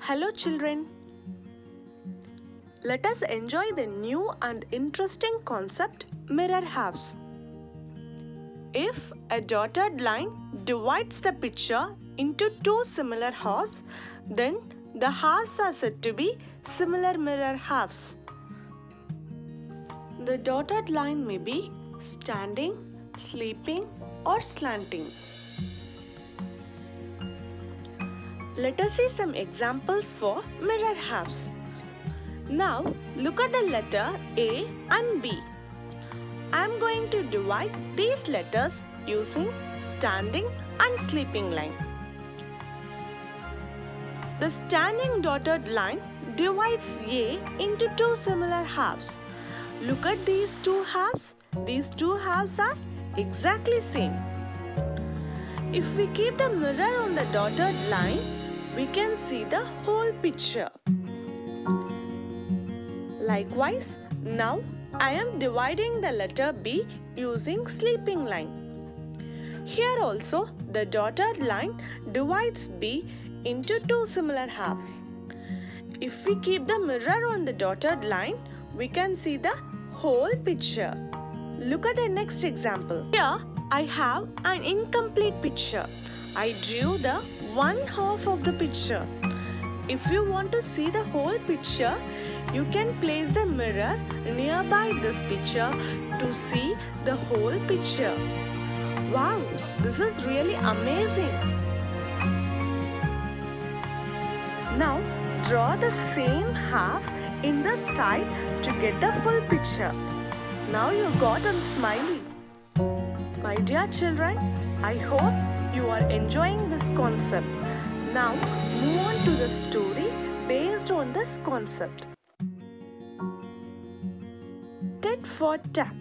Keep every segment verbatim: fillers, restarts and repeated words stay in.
Hello children. Let us enjoy the new and interesting concept mirror halves. If a dotted line divides the picture into two similar halves, then the halves are said to be similar mirror halves. The dotted line may be standing, sleeping, or slanting. Let us see some examples for mirror halves. Now look at the letter A and B. I am going to divide these letters using standing and sleeping line. The standing dotted line divides A into two similar halves. Look at these two halves. These two halves are exactly same. If we keep the mirror on the dotted line, we can see the whole picture. Likewise, now I am dividing the letter B using sleeping line. Here also the dotted line divides B into two similar halves. If we keep the mirror on the dotted line, we can see the whole picture. Look at the next example. Here I have an incomplete picture. I drew the one half of the picture. If you want to see the whole picture, you can place the mirror nearby this picture to see the whole picture. Wow, this is really amazing. Now draw the same half in the side to get the full picture. Now you got a smiley. My dear children, I hope you are enjoying this concept. Now move on to the story based on this concept. Tit for tat.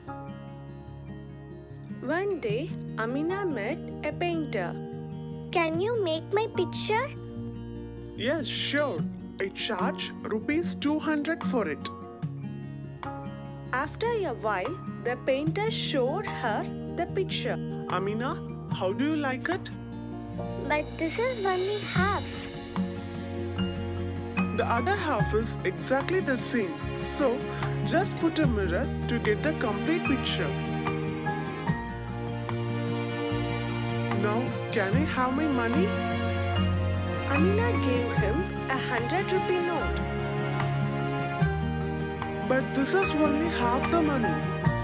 One day, Amina met a painter. Can you make my picture? Yes, sure. I charge rupees two hundred for it. After a while, the painter showed her the picture. Amina, how do you like it? But this is only half. The other half is exactly the same. So, just put a mirror to get the complete picture. Now, can I have my money? Amina gave him a hundred rupee note. But this is only half the money.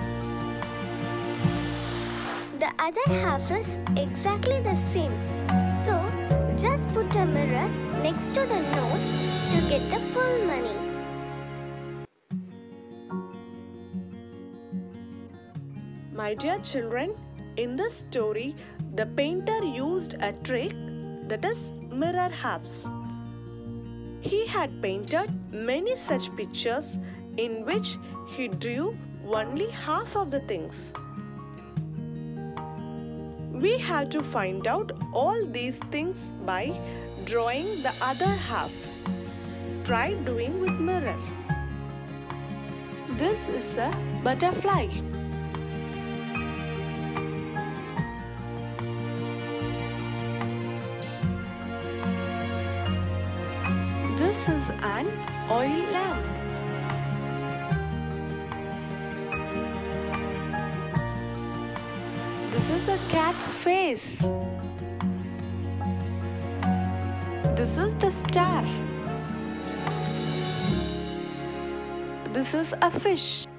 The other half is exactly the same. So, just put a mirror next to the note to get the full money. My dear children, in this story, the painter used a trick, that is mirror halves. He had painted many such pictures in which he drew only half of the things. We have to find out all these things by drawing the other half. Try doing with mirror. This is a butterfly. This is an oil lamp. This is a cat's face. This is the star. This is a fish.